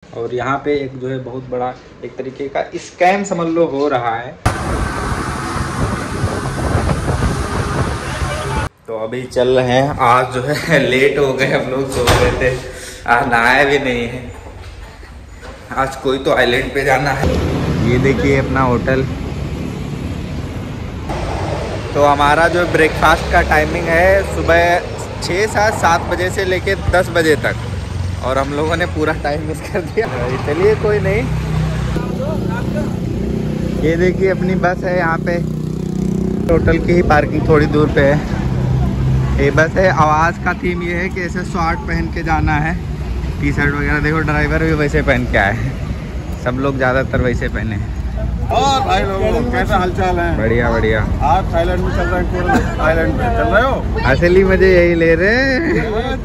और यहाँ पे एक जो है बहुत बड़ा एक तरीके का स्कैम समझ लो हो रहा है। तो अभी चल रहे हैं। आज जो है लेट हो गए, हम लोग सो रहे थे, आज नहाया भी नहीं है। आज कोई तो आइलैंड पे जाना है। ये देखिए अपना होटल। तो हमारा जो ब्रेकफास्ट का टाइमिंग है सुबह 6-7 बजे से लेके 10 बजे तक, और हम लोगों ने पूरा टाइम मिस कर दिया। चलिए कोई नहीं। ये देखिए अपनी बस है यहाँ पे, होटल की ही पार्किंग थोड़ी दूर पे है। ये बस है। आवाज़ का थीम ये है कि ऐसे शॉर्ट पहन के जाना है, टी शर्ट वगैरह। देखो ड्राइवर भी वैसे पहन के आए हैं, सब लोग ज़्यादातर वैसे पहने हैं। और भाई लोगों कैसा हालचाल है? बढ़िया बढ़िया। आप थाईलैंड में चल रहे हैं? थाईलैंड में चल रहे हो? असली मजे यही ले रहे हैं।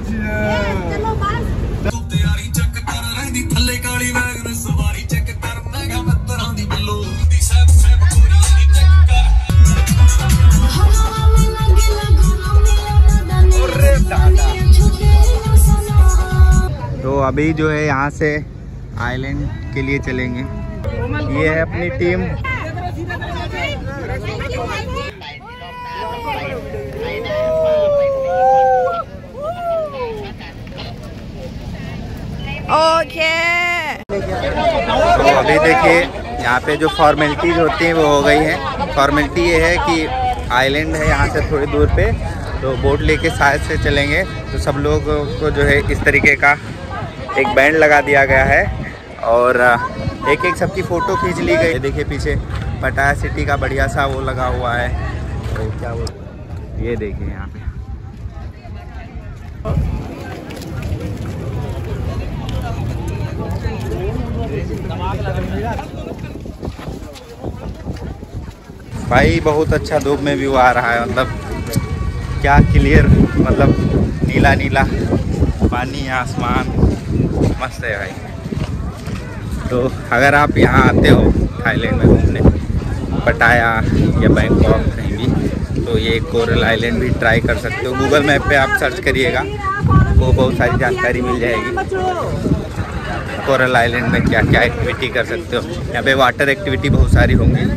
तो अभी जो है यहाँ से आइलैंड के लिए चलेंगे। ये है अपनी टीम। ओके। तो अभी देखिए यहाँ पे जो फॉर्मेलिटीज होती हैं वो हो गई है। फॉर्मेलिटी ये है कि आइलैंड है यहाँ से थोड़ी दूर पे, तो बोट लेके शायद से चलेंगे। तो सब लोग को जो है इस तरीके का एक बैंड लगा दिया गया है, और एक एक सबकी फ़ोटो खींच ली गई। देखिए पीछे पटाया सिटी का बढ़िया सा वो लगा हुआ है। तो क्या वो, ये देखिए यहाँ पे भाई बहुत अच्छा धूप में व्यू आ रहा है। मतलब क्या क्लियर, मतलब नीला नीला पानी, आसमान मस्त है भाई। तो अगर आप यहाँ आते हो थाईलैंड में घूमने, पटाया या बैंकॉक कहीं भी, तो ये कोरल आइलैंड भी ट्राई कर सकते हो। गूगल मैप पे आप सर्च करिएगा, वो बहुत सारी जानकारी मिल जाएगी। कोरल आइलैंड में क्या क्या एक्टिविटी कर सकते हो। यहाँ पे वाटर एक्टिविटी बहुत सारी होंगी।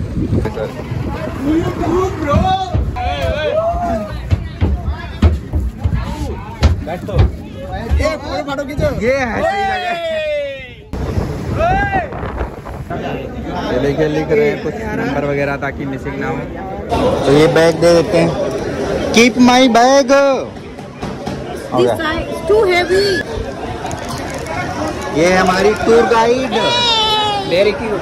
ये है ये देखिए लिख रहे हैं कुछ नंबर वगैरह ताकि मिसिंग ना हो। तो ये बैग दे देते हैं। Keep my bag. Too heavy. ये हमारी टूर गाइड। Very cute.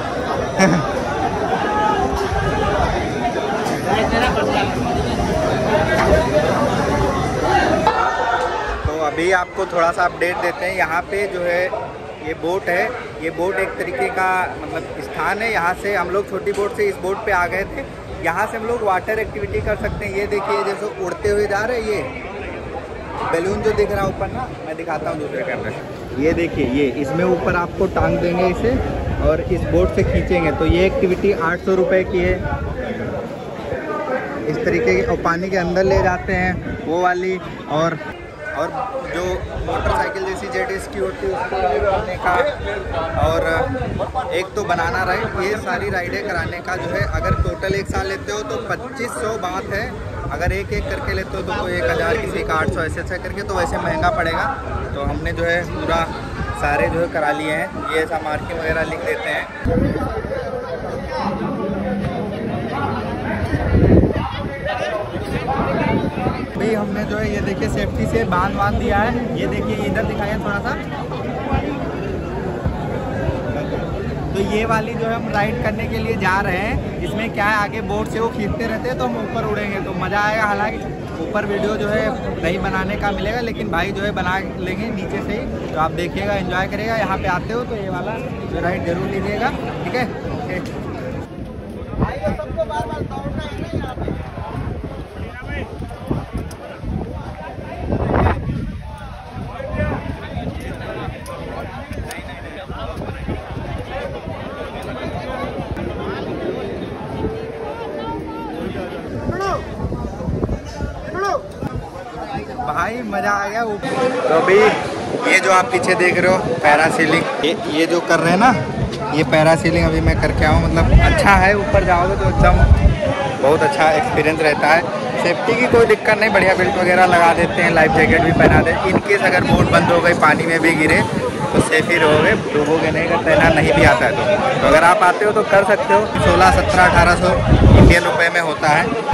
तो अभी आपको थोड़ा सा अपडेट देते हैं। यहाँ पे जो है ये बोट है, ये बोट एक तरीके का मतलब स्थान है। यहाँ से हम लोग छोटी बोट से इस बोट पे आ गए थे। यहाँ से हम लोग वाटर एक्टिविटी कर सकते हैं। ये देखिए जैसे उड़ते हुए जा रहे हैं, ये बैलून जो दिख रहा है ऊपर ना, मैं दिखाता हूँ दूसरे कैमरे से। ये देखिए, ये इसमें ऊपर आपको टांग देंगे इसे, और इस बोट से खींचेंगे। तो ये एक्टिविटी 800 रुपये की है। इस तरीके की, और पानी के अंदर ले जाते हैं वो वाली, और जो मोटरसाइकिल जैसी जेट स्की होती है उसको कराने का, और एक तो बनाना राइड। ये सारी राइडें कराने का जो है, अगर टोटल एक साल लेते हो तो 2500 बात है। अगर एक एक करके लेते हो तो कोई 1000, किसी का 800, ऐसे करके तो वैसे महंगा पड़ेगा। तो हमने जो है पूरा सारे जो है करा लिए हैं। ये ऐसा मार्किंग वगैरह लिख देते हैं। अभी हमने जो है ये देखिए सेफ्टी से बांध दिया है। ये देखिए इधर दिखाइए थोड़ा सा। तो ये वाली जो है हम राइड करने के लिए जा रहे हैं। इसमें क्या है, आगे बोट से वो खींचते रहते हैं तो हम ऊपर उड़ेंगे, तो मज़ा आएगा। हालांकि ऊपर वीडियो जो है नहीं बनाने का मिलेगा, लेकिन भाई जो है बना लेंगे नीचे से ही। तो आप देखिएगा, एंजॉय करेगा। यहाँ पे आते हो तो ये वाला जो राइड जरूर लीजिएगा, ठीक है। ओके सबको बार बार दौड़ना है ना यहाँ पे। भाई मज़ा आ गया। तो अभी ये जो आप पीछे देख रहे हो पैरासीलिंग, ये जो कर रहे हैं ना, ये पैरासीलिंग अभी मैं करके आऊँ। मतलब अच्छा है, ऊपर जाओगे तो एकदम बहुत अच्छा एक्सपीरियंस रहता है। सेफ्टी की कोई दिक्कत नहीं, बढ़िया बेल्ट वगैरह लगा देते हैं, लाइफ जैकेट भी पहना देते हैं। इनकेस अगर बोट बंद हो गई, पानी में भी गिरे तो सेफ ही रहोगे, डूबोगे नहीं। अगर तैरना नहीं भी आता है तो अगर आप आते हो तो कर सकते हो। 16, 17, 1800 इंडियन रुपए में होता है।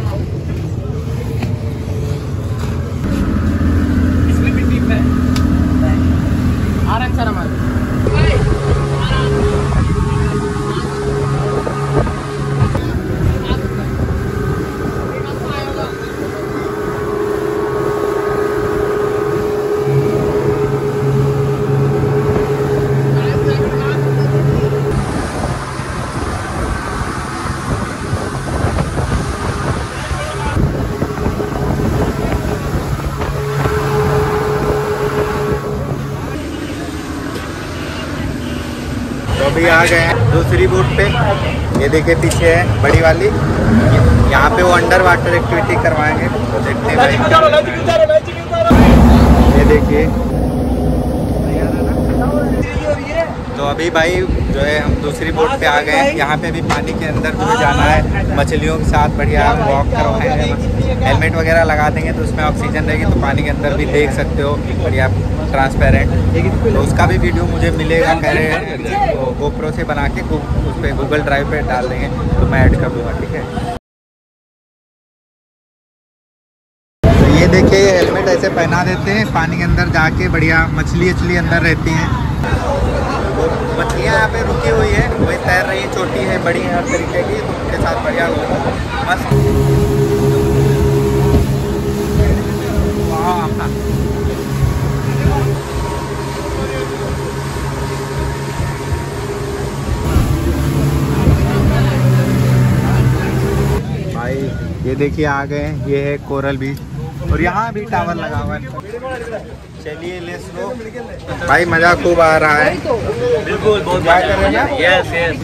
तो अभी आ गए हैं दूसरी बोट पे। ये देखिए पीछे है बड़ी वाली, यहाँ पे वो अंडर वाटर एक्टिविटी करवाएंगे, तो देखते हैं भाई। ये देखिए, तो अभी भाई जो है हम दूसरी बोट पे आ गए हैं। यहाँ पे भी पानी के अंदर मुझे जाना है, मछलियों के साथ बढ़िया वॉक करवाएंगे, हेलमेट वगैरह लगा देंगे तो उसमें ऑक्सीजन रहेगी, तो पानी के अंदर भी देख सकते हो बढ़िया ट्रांसपेरेंट। तो उसका भी वीडियो मुझे मिलेगा, कह रहे हैं तो गोप्रो से बना के उस पर गूगल ड्राइव पे डाल देंगे, तो मैं ऐड कर दूँगा, ठीक है। तो ये देखिए, ये हेलमेट ऐसे पहना देते हैं, पानी के अंदर जाके बढ़िया मछली अंदर रहती हैं। मछलियाँ यहाँ पे रुकी हुई है, वही तैर रही है, छोटी है बड़ी है हर तरीके की, तो उनके साथ बढ़िया मस्त। भाई ये देखिए आ गए हैं, ये है कोरल बीच, और यहाँ भी टावर लगा हुआ है। चलिए लेट्स गो भाई, मज़ा खूब आ रहा है। बिल्कुल, बहुत क्या कर रहे हैं? Yes yes.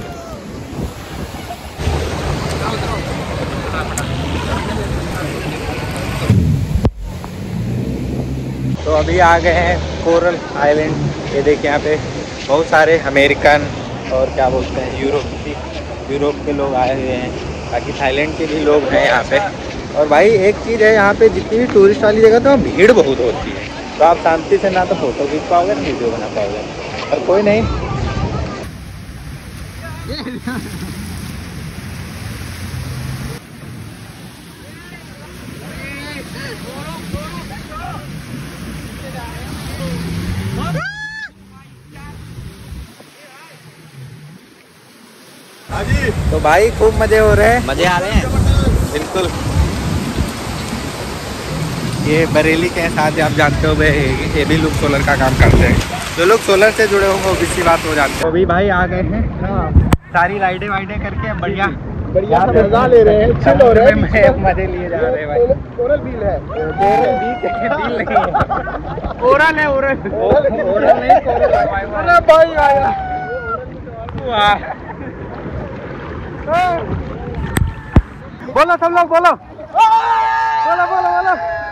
तो अभी आ गए हैं कोरल आइलैंड। ये देखिए यहाँ पे बहुत सारे अमेरिकन और क्या बोलते हैं यूरोप के लोग आए हुए हैं, बाकी थाईलैंड के भी लोग हैं यहाँ पे। और भाई एक चीज़ है, यहाँ पे जितनी भी टूरिस्ट वाली जगह तो भीड़ बहुत होती है, तो आप शांति से ना तो फोटो खींच पाओगे ना वीडियो बना पाओगे, और कोई नहीं। तो भाई खूब मजे हो रहे हैं, मजे आ रहे हैं बिल्कुल। ये बरेली के साथ आप जानते हो भाई, ये भी लोग सोलर का काम करते हैं, जो लोग सोलर से जुड़े होंगे वो किसी बात हो जाते हैं। तो अभी भाई आ गए हैं, सारी राइडें वाइडें करके बढ़िया मजा ले रहे हैं, चिल हो रहे हैं, मजे लिए जा रहे हैं भाई। कोरल बील है, कोरल बीच है, बील नहीं है, ओरल है, ओरल नहीं, कोरल भाई आया। बोलो सब लोग, बोलो बोलो बोलो बोलो।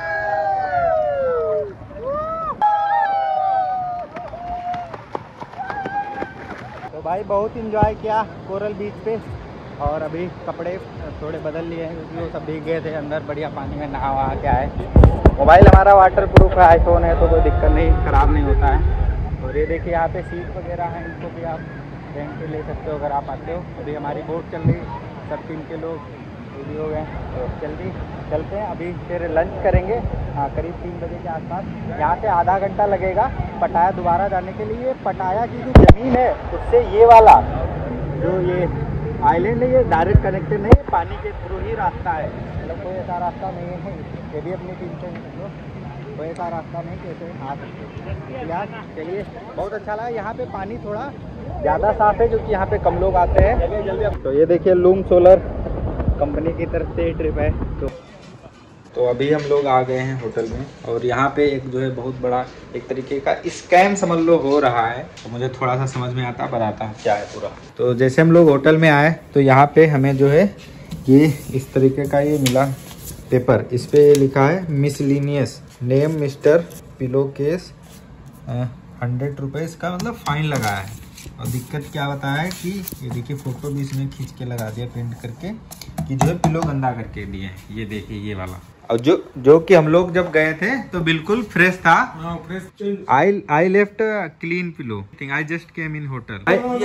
तो भाई बहुत इंजॉय किया कोरल बीच पे, और अभी कपड़े थोड़े बदल लिए हैं क्योंकि वो सब भीग गए थे, अंदर बढ़िया पानी में नहा वहा के आए। मोबाइल हमारा वाटर प्रूफ है, आईफोन है, तो कोई दिक्कत नहीं, ख़राब नहीं होता है। और ये देखिए यहाँ पे सीट वगैरह हैं, इनको भी आप रेंट पे ले सकते हो अगर आप आते हो। अभी हमारी बोट चल रही, सब 3 के लोग रेडी हो गए, तो जल्दी चलते हैं। अभी फिर लंच करेंगे करीब 3 बजे के आसपास। यहाँ से आधा घंटा लगेगा पटाया दोबारा जाने के लिए। पटाया की जो ज़मीन है उससे ये वाला जो ये आइलैंड है, ये डायरेक्ट कनेक्टेड नहीं, पानी के थ्रू ही रास्ता है, मतलब कोई ऐसा रास्ता नहीं है। ये भी अपनी टीम से कोई ऐसा रास्ता नहीं कैसे आ सकते यार। चलिए बहुत अच्छा लगा, यहाँ पे पानी थोड़ा ज़्यादा साफ है क्योंकि यहाँ पे कम लोग आते हैं। तो ये देखिए लूम सोलर कंपनी की तरफ से ट्रिप है। तो अभी हम लोग आ गए हैं होटल में, और यहाँ पे एक जो है बहुत बड़ा एक तरीके का स्कैम समझ लो हो रहा है, तो मुझे थोड़ा सा समझ में आता, बताता हूँ क्या है पूरा। तो जैसे हम लोग होटल में आए तो यहाँ पे हमें जो है ये इस तरीके का ये मिला पेपर, इस पे लिखा है miscellaneous name mister pillow case 100 rupees का मतलब फाइन लगा है। और दिक्कत क्या बताया है कि ये देखिए फ़ोटो भी इसने खींच के लगा दिया प्रिंट करके कि जो है पिलो गंदा करके दिए हैं। ये देखिए ये वाला। और जो कि हम लोग जब गए थे तो बिल्कुल फ्रेश था। I left clean pillow. I just came in hotel.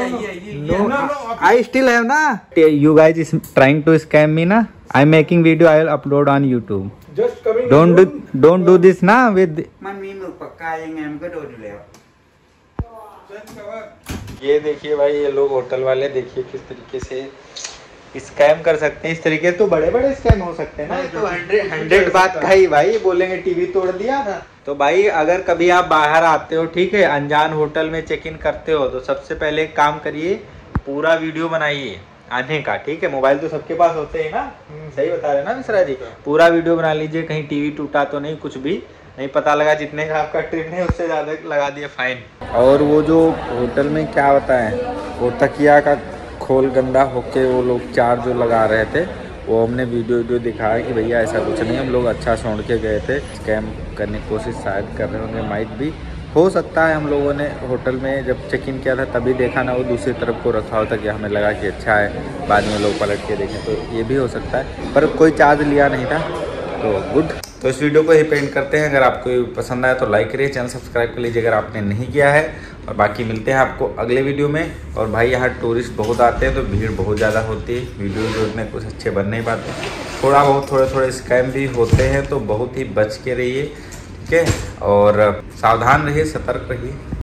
I still have ना। You guys is trying to scam me ना। I am making video, I will upload on YouTube. Don't do this ना with। ये देखिए भाई, ये लोग hotel वाले देखिए किस तरीके से स्कैम कर सकते हैं। इस तरीके तो बड़े बड़े स्कैम हो सकते हैं ना। तो 100 बात का ही भाई बोलेंगे टीवी तोड़ दिया। तो भाई अगर कभी आप बाहर आते हो, ठीक है, अनजान होटल में चेक इन करते हो, तो सबसे पहले एक काम करिए, पूरा वीडियो बनाइए आने का, ठीक है। मोबाइल तो सबके पास होते हैं ना, सही बता रहे ना मिश्रा जी। पूरा वीडियो बना लीजिए, कहीं टीवी टूटा तो नहीं, कुछ भी नहीं, पता लगा जितने का आपका ट्रिप है उससे ज़्यादा लगा दिया फाइन। और वो जो होटल में क्या होता है, वो तकिया का खोल गंदा होके वो लोग चार्ज जो लगा रहे थे, वो हमने वीडियो दिखाया कि भैया ऐसा कुछ नहीं, हम लोग अच्छा छोड़ के गए थे। स्कैम करने की कोशिश शायद कर रहे होंगे, माइट भी हो सकता है। हम लोगों ने होटल में जब चेक इन किया था तभी देखा ना, वो दूसरी तरफ को रखा होता कि हमें लगा कि अच्छा है, बाद में लोग पलट के देखें, तो ये भी हो सकता है। पर कोई चार्ज लिया नहीं था, तो गुड। तो इस वीडियो को ही पेंट करते हैं। अगर आपको पसंद आया तो लाइक करिए, चैनल सब्सक्राइब कर लीजिए अगर आपने नहीं किया है। और बाकी मिलते हैं आपको अगले वीडियो में। और भाई यहाँ टूरिस्ट बहुत आते हैं तो भीड़ बहुत ज़्यादा होती है, वीडियो जो इतने कुछ अच्छे बन नहीं पाते, थोड़ा बहुत थोड़े स्कैम भी होते हैं, तो बहुत ही बच के रहिए, ठीक है। और सावधान रहिए, सतर्क रहिए।